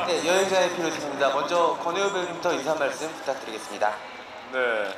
네, 여행자의 피로입니다. 먼저 권혜우 배우님부터 인사 말씀 부탁드리겠습니다. 네,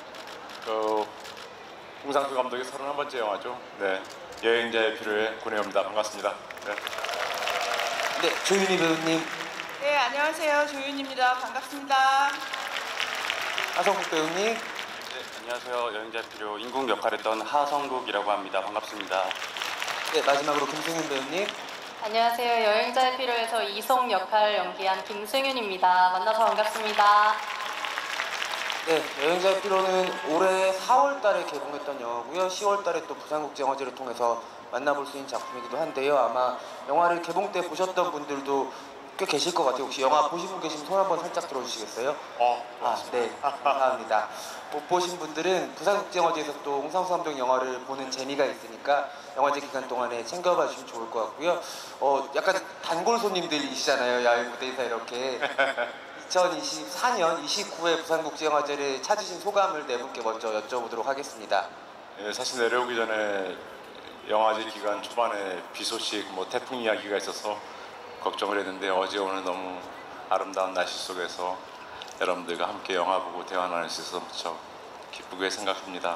홍상수 감독의 31번째 영화죠. 네, 여행자의 피로의 권혜우입니다. 반갑습니다. 네. 네, 조윤희 배우님, 네, 안녕하세요. 조윤입니다. 반갑습니다. 하성국 배우님, 네, 안녕하세요. 여행자 필요 인국 역할했던 하성국이라고 합니다. 반갑습니다. 네, 마지막으로 김승윤 배우님. 안녕하세요. 여행자의 필요에서 이송 역할 연기한 김승윤입니다. 만나서 반갑습니다. 네, 여행자의 피로는 올해 4월 달에 개봉했던 영화고요. 10월 달에 또 부산국제영화제를 통해서 만나볼 수 있는 작품이기도 한데요. 아마 영화를 개봉 때 보셨던 분들도 꽤 계실 것 같아요. 혹시 영화 보신 분 계시면 손 한번 살짝 들어주시겠어요? 네, 감사합니다. 못 보신 분들은 부산국제영화제에서 또 홍상수 감독 영화를 보는 재미가 있으니까 영화제 기간 동안에 챙겨봐 주시면 좋을 것 같고요. 약간 단골 손님들이시잖아요. 야외 무대에서 이렇게. 2024년 29회 부산국제영화제를 찾으신 소감을 네 분께 먼저 여쭤보도록 하겠습니다. 예, 사실 내려오기 전에 영화제 기간 초반에 비 소식, 태풍 이야기가 있어서 걱정을 했는데 어제 오늘 너무 아름다운 날씨 속에서 여러분들과 함께 영화 보고 대화 나눌 수 있어서 무척 기쁘게 생각합니다.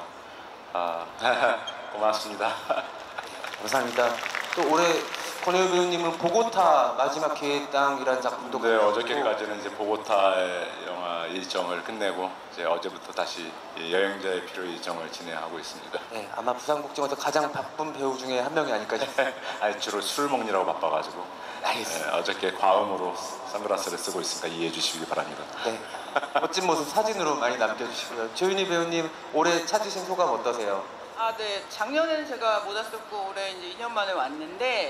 고맙습니다. 감사합니다. 또 올해 권혜우 배우님은 보고타 마지막 기회의 땅이라는 작품도 네, 어저께까지는 이제 보고타의 영화 일정을 끝내고 이제 어제부터 다시 여행자의 필요 일정을 진행하고 있습니다. 네, 아마 부산국제영화제 가장 바쁜 배우 중에 한 명이 아닐까 싶습니다. 아니, 주로 술 먹느라고 바빠가지고 알겠습니다. 어저께 과음으로 선글라스를 쓰고 있으니까 이해해 주시기 바랍니다. 네, 멋진 모습 사진으로 많이 남겨주시고요. 조윤희 배우님 올해 찾으신 소감 어떠세요? 네. 작년에는 제가 못 왔었고 올해 이제 2년 만에 왔는데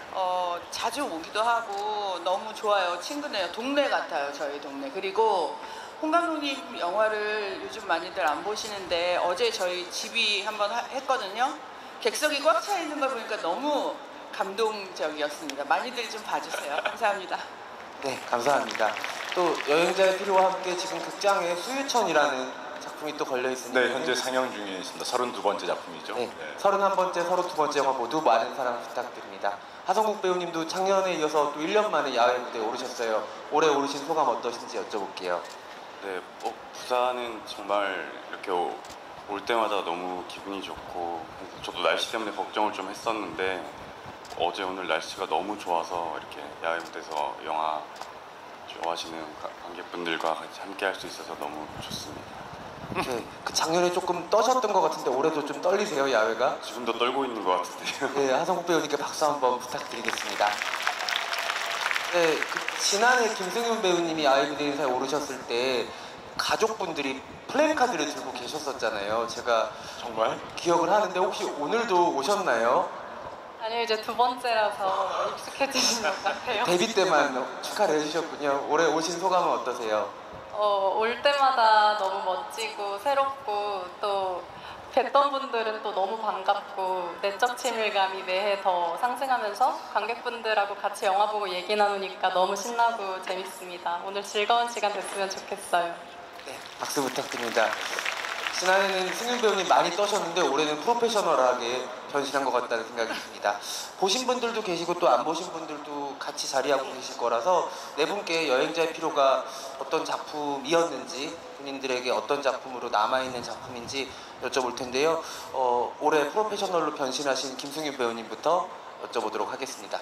자주 오기도 하고 너무 좋아요. 친근해요. 동네 같아요. 저희 동네. 그리고 홍 감독님 영화를 요즘 많이들 안 보시는데 어제 저희 집이 한번 했거든요. 객석이 꽉 차 있는 걸 보니까 너무 감동적이었습니다. 많이들 좀 봐주세요. 감사합니다. 네, 감사합니다. 또 여행자의 필요와 함께 지금 극장에 수유천이라는 작품이 또 걸려 있습니다. 네, 현재 상영 중에 있습니다. 32번째 작품이죠. 네, 31번째, 32번째 영화 모두 많은 사랑 부탁드립니다. 하성국 배우님도 작년에 이어서 또 1년 만에 야외 무대에 오르셨어요. 올해 오르신 소감 어떠신지 여쭤볼게요. 네, 부산은 정말 이렇게 올 때마다 너무 기분이 좋고 저도 날씨 때문에 걱정을 좀 했었는데 어제 오늘 날씨가 너무 좋아서 이렇게 야외 무대에서 영화 좋아하시는 관객분들과 같이 함께 할 수 있어서 너무 좋습니다. 네, 그 작년에 조금 떠셨던 것 같은데 올해도 좀 떨리세요, 야외가? 지금도 떨고 있는 것 같은데요. 네, 하성국 배우님께 박수 한번 부탁드리겠습니다. 네, 지난해 김승윤 배우님이 야외 무대 인사에 오르셨을 때 가족분들이 플래카드를 들고 계셨었잖아요. 제가 정말? 기억을 하는데 혹시 오늘도 오셨나요? 아니요, 이제 두 번째라서 익숙해지신 것 같아요. 데뷔 때만 축하를 해주셨군요. 올해 오신 소감은 어떠세요? 올 때마다 너무 멋지고 새롭고 또 뵀던 분들은 또 너무 반갑고 내적 친밀감이 매해 더 상승하면서 관객분들하고 같이 영화 보고 얘기 나누니까 너무 신나고 재밌습니다. 오늘 즐거운 시간 됐으면 좋겠어요. 네, 박수 부탁드립니다. 지난해는 승윤 배우님 많이 떠셨는데 올해는 프로페셔널하게 변신한 것 같다는 생각이 듭니다. 보신 분들도 계시고 또 안 보신 분들도 같이 자리하고 계실 거라서 네 분께 여행자의 피로가 어떤 작품이었는지 본인들에게 어떤 작품으로 남아있는 작품인지 여쭤볼 텐데요. 올해 프로페셔널로 변신하신 김승윤 배우님부터 여쭤보도록 하겠습니다.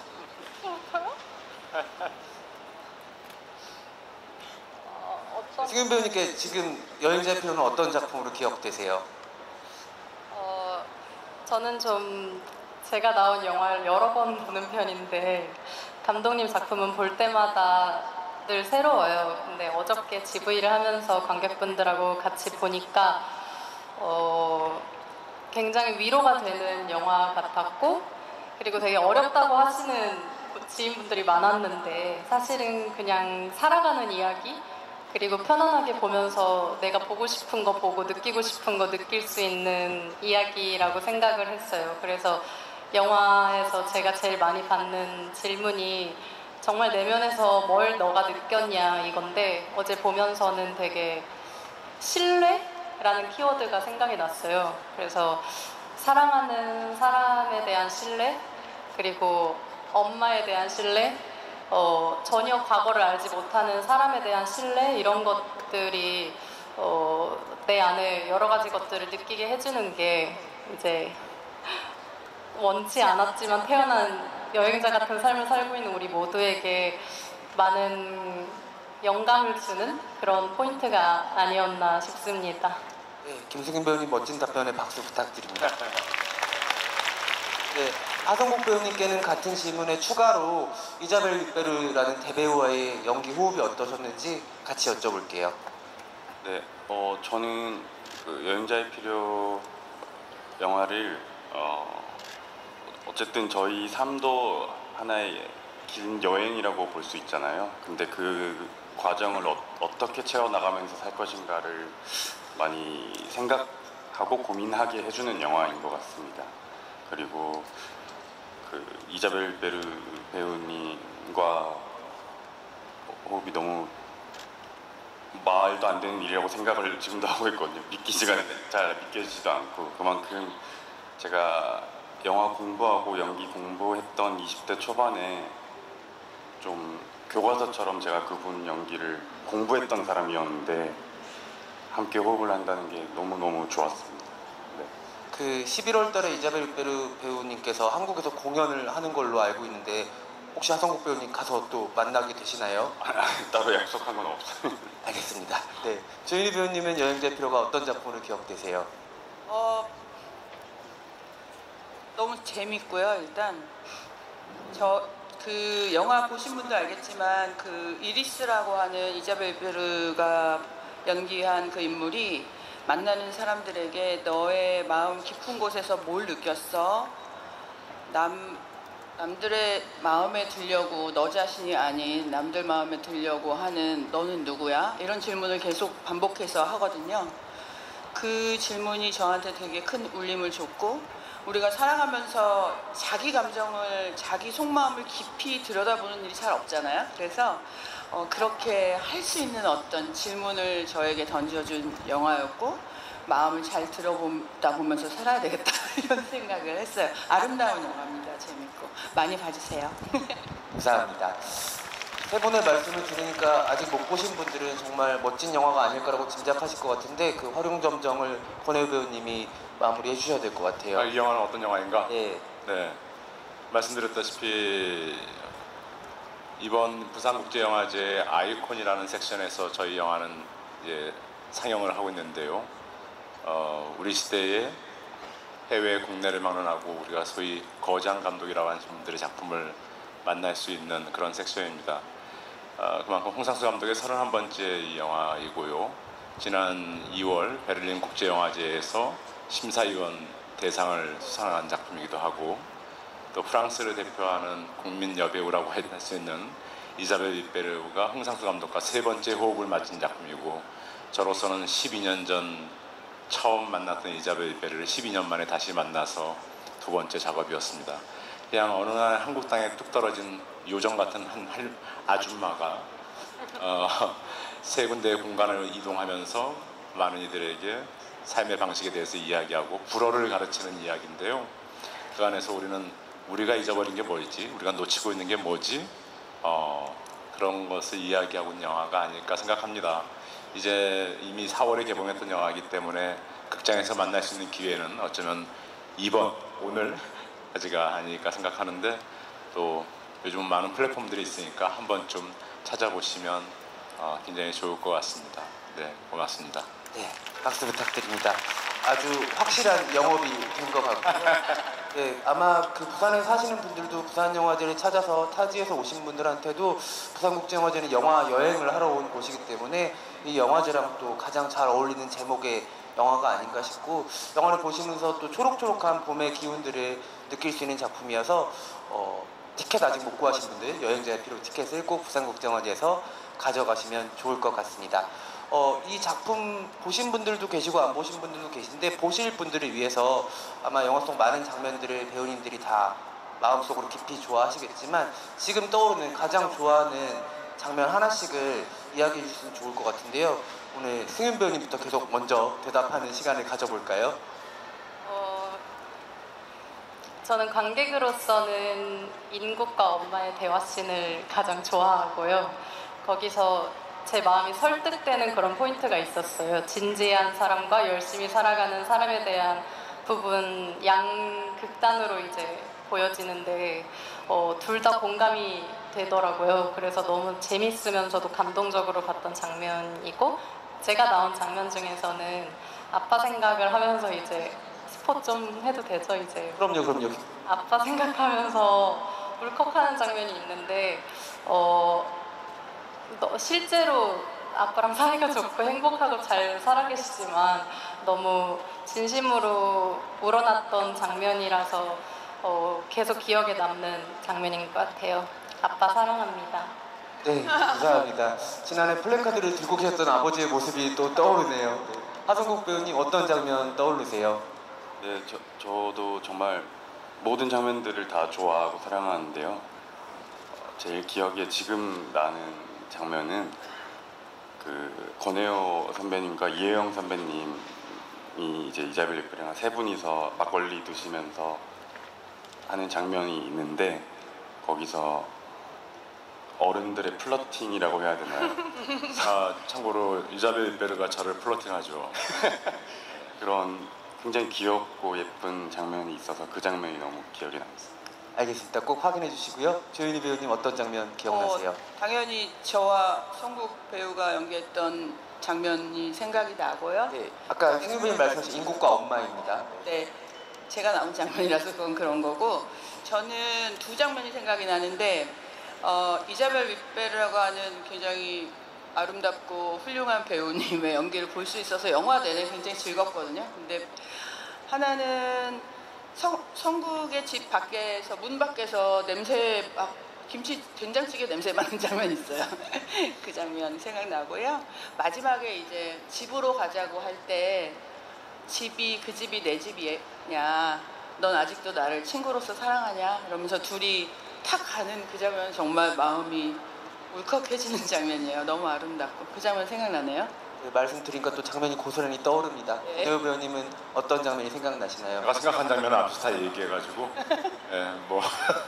승윤 배우님께 지금 여행자의 피로는 어떤 작품으로 기억되세요? 저는 좀 제가 나온 영화를 여러 번 보는 편인데 감독님 작품은 볼 때마다 늘 새로워요. 근데 어저께 GV를 하면서 관객분들하고 같이 보니까 굉장히 위로가 되는 영화 같았고 그리고 되게 어렵다고 하시는 지인분들이 많았는데 사실은 그냥 살아가는 이야기 그리고 편안하게 보면서 내가 보고 싶은 거 보고 느끼고 싶은 거 느낄 수 있는 이야기라고 생각을 했어요. 그래서 영화에서 제가 제일 많이 받는 질문이 정말 내면에서 뭘 너가 느꼈냐 이건데 어제 보면서는 되게 신뢰라는 키워드가 생각이 났어요. 그래서 사랑하는 사람에 대한 신뢰 그리고 엄마에 대한 신뢰 전혀 과거를 알지 못하는 사람에 대한 신뢰 이런 것들이 내 안에 여러 가지 것들을 느끼게 해주는 게 이제 원치 않았지만 태어난 여행자 같은 삶을 살고 있는 우리 모두에게 많은 영감을 주는 그런 포인트가 아니었나 싶습니다. 네, 김승현 배우님 멋진 답변에 박수 부탁드립니다. 네, 하성국 배우님께는 같은 질문에 추가로 이자벨 윗베르라는 대배우와의 연기 호흡이 어떠셨는지 같이 여쭤볼게요. 네, 저는 그 여행자의 필요 영화를 어쨌든 저희 삶도 하나의 긴 여행이라고 볼 수 있잖아요. 근데 그 과정을 어떻게 채워나가면서 살 것인가를 많이 생각하고 고민하게 해주는 영화인 것 같습니다. 그리고 그 이자벨 베르 배우님과 호흡이 너무 말도 안 되는 일이라고 생각을 지금도 하고 있거든요. 잘 믿겨지지도 않고 그만큼 제가 영화 공부하고 연기 공부했던 20대 초반에 좀 교과서처럼 제가 그분 연기를 공부했던 사람이었는데 함께 호흡을 한다는 게 너무너무 좋았습니다. 네. 그 11월 달에 이자벨 윗베르 배우님께서 한국에서 공연을 하는 걸로 알고 있는데 혹시 하성국 배우님 가서 또 만나게 되시나요? 따로 약속한 건 없어요. 알겠습니다. 네, 조윤희 배우님은 여행자의 필요가 어떤 작품으로 기억되세요? 너무 재밌고요. 일단 그 영화 보신 분도 알겠지만 그 이리스라고 하는 이자벨 베르가 연기한 그 인물이 만나는 사람들에게 너의 마음 깊은 곳에서 뭘 느꼈어? 남들의 마음에 들려고 너 자신이 아닌 남들 마음에 들려고 하는 너는 누구야? 이런 질문을 계속 반복해서 하거든요. 그 질문이 저한테 되게 큰 울림을 줬고 우리가 살아가면서 자기 감정을 자기 속마음을 깊이 들여다보는 일이 잘 없잖아요. 그래서 그렇게 할 수 있는 어떤 질문을 저에게 던져준 영화였고 마음을 잘 들어보다 보면서 살아야 되겠다 이런 생각을 했어요. 아름다운 영화입니다. 재밌고 많이 봐주세요. 감사합니다. 세 분의 말씀을 들으니까 아직 못 보신 분들은 정말 멋진 영화가 아닐까라고 짐작하실 것 같은데 그 활용점정을 권혜우 배우님이 마무리해 주셔야 될 것 같아요. 이 영화는 어떤 영화인가? 예. 네, 말씀드렸다시피 이번 부산국제영화제 아이콘이라는 섹션에서 저희 영화는 이제 상영을 하고 있는데요. 우리 시대의 해외 국내를 막론하고 우리가 소위 거장 감독이라고 하는 분들의 작품을 만날 수 있는 그런 섹션입니다. 그만큼 홍상수 감독의 31번째 이 영화이고요. 지난 2월 베를린 국제영화제에서 심사위원 대상을 수상한 작품이기도 하고 또 프랑스를 대표하는 국민 여배우라고 할 수 있는 이자벨 윗베르가 홍상수 감독과 세 번째 호흡을 맞춘 작품이고 저로서는 12년 전 처음 만났던 이자벨 윗베르를 12년 만에 다시 만나서 두 번째 작업이었습니다. 그냥 어느 날 한국 땅에 뚝 떨어진 요정 같은 한 아줌마가 세 군데의 공간을 이동하면서 많은 이들에게 삶의 방식에 대해서 이야기하고 불어를 가르치는 이야기인데요. 그 안에서 우리가 잊어버린 게 뭐지? 우리가 놓치고 있는 게 뭐지? 그런 것을 이야기하고 있는 영화가 아닐까 생각합니다. 이제 이미 4월에 개봉했던 영화이기 때문에 극장에서 만날 수 있는 기회는 어쩌면 이번 오늘까지가 아닐까 생각하는데 또 요즘 많은 플랫폼들이 있으니까 한 번쯤 찾아보시면 굉장히 좋을 것 같습니다. 네, 고맙습니다. 네, 박수 부탁드립니다. 아주 확실한 영업이 된 것 같고요. 네, 아마 그 부산에 사시는 분들도 부산영화제를 찾아서 타지에서 오신 분들한테도 부산국제영화제는 영화 여행을 하러 온 곳이기 때문에 이 영화제랑 또 가장 잘 어울리는 제목의 영화가 아닌가 싶고 영화를 보시면서 또 초록초록한 봄의 기운들을 느낄 수 있는 작품이어서 티켓 아직 못 구하신 분들 여행자의 피로 티켓을 꼭 부산국제영화제에서 가져가시면 좋을 것 같습니다. 이 작품 보신 분들도 계시고 안 보신 분들도 계신데 보실 분들을 위해서 아마 영화 속 많은 장면들을 배우님들이 다 마음속으로 깊이 좋아하시겠지만 지금 떠오르는 가장 좋아하는 장면 하나씩을 이야기해 주시면 좋을 것 같은데요. 오늘 승윤 배우님부터 계속 먼저 대답하는 시간을 가져볼까요? 저는 관객으로서는 인국과 엄마의 대화씬을 가장 좋아하고요. 거기서 제 마음이 설득되는 그런 포인트가 있었어요. 진지한 사람과 열심히 살아가는 사람에 대한 부분 양극단으로 이제 보여지는데 둘 다 공감이 되더라고요. 그래서 너무 재밌으면서도 감동적으로 봤던 장면이고, 제가 나온 장면 중에서는 아빠 생각을 하면서 이제 스포 좀 해도 되죠, 이제. 그럼요. 아빠 생각하면서 울컥하는 장면이 있는데 실제로 아빠랑 사이가 좋고 행복하고 잘 살아계시지만 너무 진심으로 우러났던 장면이라서 계속 기억에 남는 장면인 것 같아요. 아빠 사랑합니다. 네, 감사합니다. 지난해 플래카드를 들고 계셨던 아버지의 모습이 또 떠오르네요. 네. 하성국 배우님 어떤 장면 떠오르세요? 네, 저도 정말 모든 장면들을 다 좋아하고 사랑하는데요. 제일 기억에 지금 나는 장면은 그 권혜호 선배님과 이혜영 선배님이 이제 이자벨 리플이랑 세 분이서 막걸리 드시면서 하는 장면이 있는데, 거기서 어른들의 플러팅이라고 해야 되나요? 참고로 이자벨 베르가 저를 플러팅하죠. 그런 굉장히 귀엽고 예쁜 장면이 있어서 그 장면이 너무 기억에 남습니다. 알겠습니다. 꼭 확인해 주시고요. 조윤희 배우님 어떤 장면 기억나세요? 당연히 저와 성국 배우가 연기했던 장면이 생각이 나고요. 네, 아까 승유 배우님 말씀하신 인국과 엄마입니다. 네, 제가 나온 장면이라서 그건 그런 거고, 저는 두 장면이 생각이 나는데 이자벨 윗베르라고 하는 굉장히 아름답고 훌륭한 배우님의 연기를 볼 수 있어서 영화 내내 굉장히 즐겁거든요. 근데 하나는 성국의 집 밖에서, 문 밖에서 냄새 막 김치 된장찌개 냄새 맡는 장면이 있어요. 그 장면 생각나고요. 마지막에 이제 집으로 가자고 할 때 집이 그 집이 내 집이냐, 넌 아직도 나를 친구로서 사랑하냐 이러면서 둘이 탁 가는 그 장면, 정말 마음이 울컥해지는 장면이에요. 너무 아름답고 그 장면 생각나네요. 네, 말씀드리니까 또 장면이 고스란히 떠오릅니다. 네. 배우 배우님은 어떤 장면이 생각나시나요? 제가 생각한 장면은 앞서 다 얘기해가지고 뭐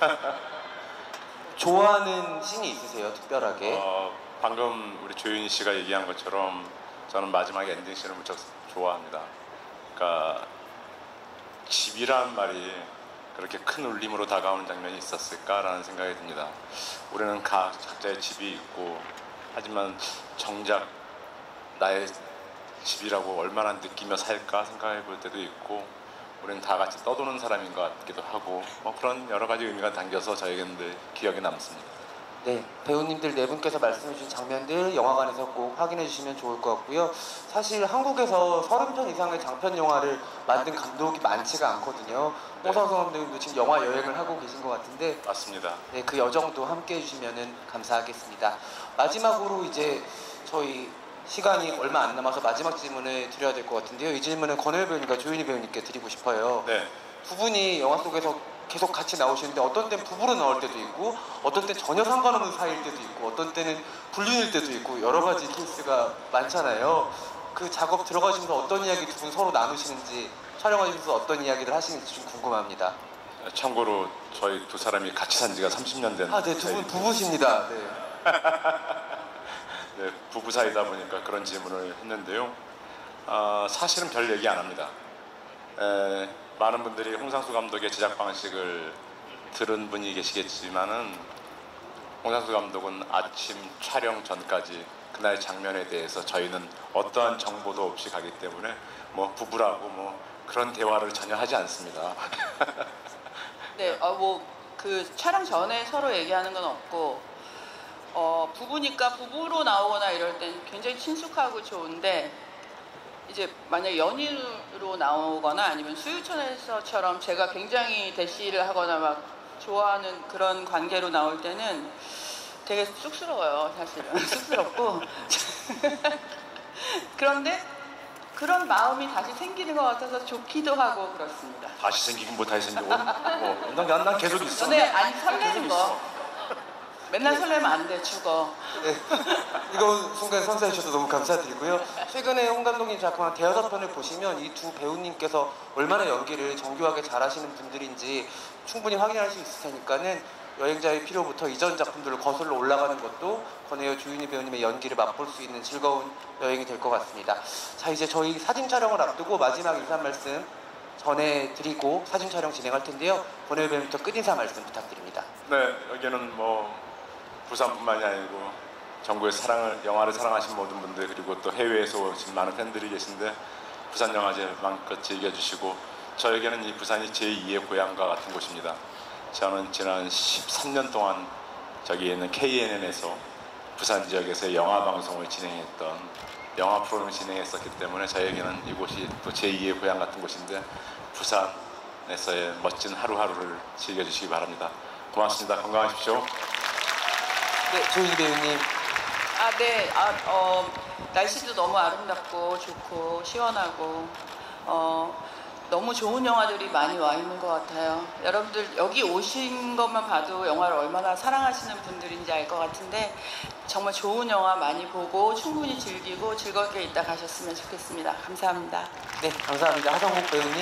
좋아하는 씬이 있으세요? 특별하게? 방금 우리 조윤희 씨가 얘기한 것처럼 저는 마지막 엔딩 씬을 무척 좋아합니다. 그러니까 집이란 말이 그렇게 큰 울림으로 다가오는 장면이 있었을까라는 생각이 듭니다. 우리는 각자의 집이 있고, 하지만 정작 나의 집이라고 얼마나 느끼며 살까 생각해 볼 때도 있고, 우리는 다 같이 떠도는 사람인 것 같기도 하고, 그런 여러 가지 의미가 담겨서 저에게는 늘 기억에 남습니다. 네, 배우님들 네 분께서 말씀해 주신 장면들 영화관에서 꼭 확인해 주시면 좋을 것 같고요. 사실 한국에서 30편 이상의 장편 영화를 만든 감독이 많지가 않거든요. 네. 홍상수 감독님도 지금 영화 여행을 하고 계신 것 같은데, 맞습니다. 네, 그 여정도 함께 해주시면 감사하겠습니다. 마지막으로 이제 저희 시간이 얼마 안 남아서 마지막 질문을 드려야 될 것 같은데요. 이 질문은 권혜율 배우님과 조윤희 배우님께 드리고 싶어요. 네. 두 분이 영화 속에서 계속 같이 나오시는데 어떤 때는 부부로 나올 때도 있고, 어떤 때는 전혀 상관없는 사이일 때도 있고, 어떤 때는 불륜일 때도 있고, 여러 가지 케이스가 많잖아요. 그 작업 들어가시면서 어떤 이야기 두 분 서로 나누시는지, 촬영하시면서 어떤 이야기를 하시는지 좀 궁금합니다. 참고로 저희 두 사람이 같이 산 지가 30년 된 아, 네, 두 분 부부십니다. 네. 네, 부부 사이다 보니까 그런 질문을 했는데요. 사실은 별 얘기 안 합니다. 많은 분들이 홍상수 감독의 제작 방식을 들은 분이 계시겠지만은, 홍상수 감독은 아침 촬영 전까지 그날 장면에 대해서 저희는 어떠한 정보도 없이 가기 때문에 뭐 부부라고 뭐 그런 대화를 전혀 하지 않습니다. 네, 그 촬영 전에 서로 얘기하는 건 없고, 부부니까 부부로 나오거나 이럴 땐 굉장히 친숙하고 좋은데, 이제 만약 연인으로 나오거나 아니면 수유촌에서처럼 제가 굉장히 대시를 하거나 막 좋아하는 그런 관계로 나올 때는 되게 쑥스러워요, 사실은. 쑥스럽고. 그런데 그런 마음이 다시 생기는 것 같아서 좋기도 하고 그렇습니다. 다시 생기긴 뭐 다시 생기고 난 계속 있어. 근데 아니 설레는 거. 맨날 설레면 안 돼, 죽어. 네, 이건 순간 선사해 주셔서 너무 감사드리고요. 최근에 홍 감독님 작품 한 대여섯 편을 보시면 이 두 배우님께서 얼마나 연기를 정교하게 잘하시는 분들인지 충분히 확인할 수 있을 테니까는 여행자의 필요부터 이전 작품들을 거슬러 올라가는 것도 권혜여 조윤희 배우님의 연기를 맛볼 수 있는 즐거운 여행이 될 것 같습니다. 자, 이제 저희 사진 촬영을 앞두고 마지막 인사 말씀 전해드리고 사진 촬영 진행할 텐데요. 권혜여 배우님부터 끝인사 말씀 부탁드립니다. 네, 여기는 뭐 부산뿐만이 아니고 전국의 영화를 사랑하신 모든 분들, 그리고 또 해외에서 오신 많은 팬들이 계신데 부산 영화제 마음껏 즐겨주시고, 저에게는 이 부산이 제2의 고향과 같은 곳입니다. 저는 지난 13년 동안 저기 있는 KNN에서 부산 지역에서 영화 방송을 진행했던, 영화 프로그램을 진행했었기 때문에 저에게는 이곳이 또 제2의 고향 같은 곳인데, 부산에서의 멋진 하루하루를 즐겨주시기 바랍니다. 고맙습니다. 건강하십시오. 네, 조윤희 배우님. 네. 날씨도 너무 아름답고 좋고 시원하고 너무 좋은 영화들이 많이 와 있는 것 같아요. 여러분들 여기 오신 것만 봐도 영화를 얼마나 사랑하시는 분들인지 알 것 같은데, 정말 좋은 영화 많이 보고 충분히 즐기고 즐겁게 있다 가셨으면 좋겠습니다. 감사합니다. 네, 감사합니다. 하성국 배우님.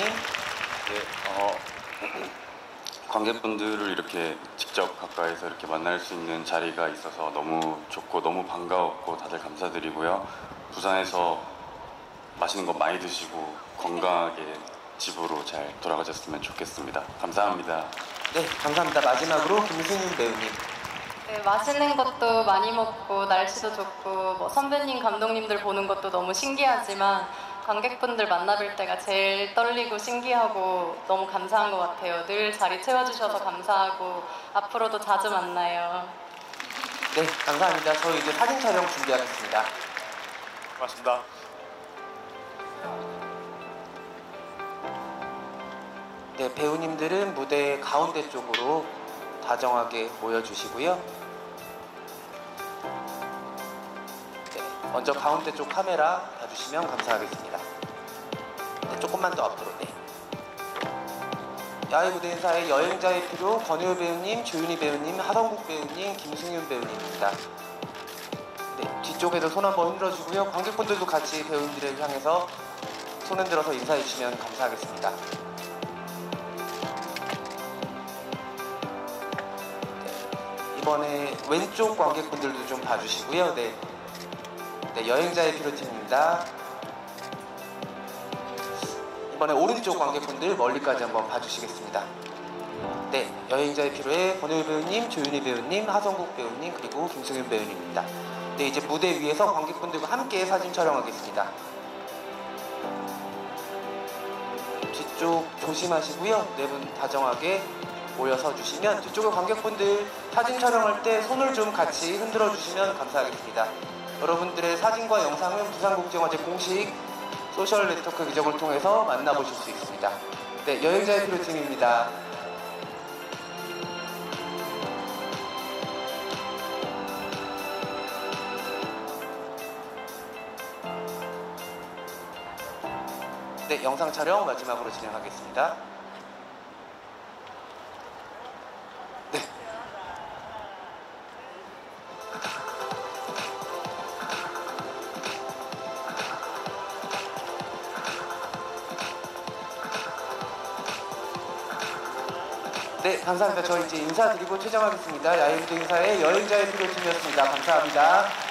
네, 관객분들을 이렇게 직접 가까이서 이렇게 만날 수 있는 자리가 있어서 너무 좋고 너무 반가웠고 다들 감사드리고요. 부산에서 맛있는 거 많이 드시고 건강하게 집으로 잘 돌아가셨으면 좋겠습니다. 감사합니다. 네, 감사합니다. 마지막으로 김승윤 배우님. 네, 맛있는 것도 많이 먹고 날씨도 좋고 뭐 선배님, 감독님들 보는 것도 너무 신기하지만 관객분들 만나뵐 때가 제일 떨리고 신기하고 너무 감사한 것 같아요. 늘 자리 채워주셔서 감사하고 앞으로도 자주 만나요. 네, 감사합니다. 저희 이제 사진 촬영 준비하겠습니다. 고맙습니다. 네, 배우님들은 무대 가운데 쪽으로 다정하게 모여주시고요. 네, 먼저 가운데 쪽 카메라 봐주시면 감사하겠습니다. 네, 조금만 더 앞으로. 네. 야외 무대 인사의 여행자의 피로 권혜여 배우님, 조윤희 배우님, 하성국 배우님, 김승윤 배우님입니다. 네, 뒤쪽에도 손 한번 흔들어주고요. 관객분들도 같이 배우님들을 향해서 손 흔들어서 인사해 주시면 감사하겠습니다. 이번에 왼쪽 관객분들도 좀 봐주시고요. 네, 여행자의 피로팀입니다. 이번에 오른쪽 관객분들 멀리까지 한번 봐주시겠습니다. 네, 여행자의 피로의 권혜여 배우님, 조윤희 배우님, 하성국 배우님, 그리고 김승윤 배우님입니다. 네, 이제 무대 위에서 관객분들과 함께 사진 촬영하겠습니다. 뒤쪽 조심하시고요. 네 분 다정하게 모여서 주시면 뒤쪽에 관객분들 사진 촬영할 때 손을 좀 같이 흔들어 주시면 감사하겠습니다. 여러분들의 사진과 영상은 부산국제영화제 공식 소셜 네트워크 기적을 통해서 만나보실 수 있습니다. 네, 여행자의 피로팀입니다. 네, 영상 촬영 마지막으로 진행하겠습니다. 네. 네, 감사합니다. 저 이제 인사드리고 퇴장하겠습니다. 야외 무대 인사의 여행자의 피로팀이었습니다. 감사합니다.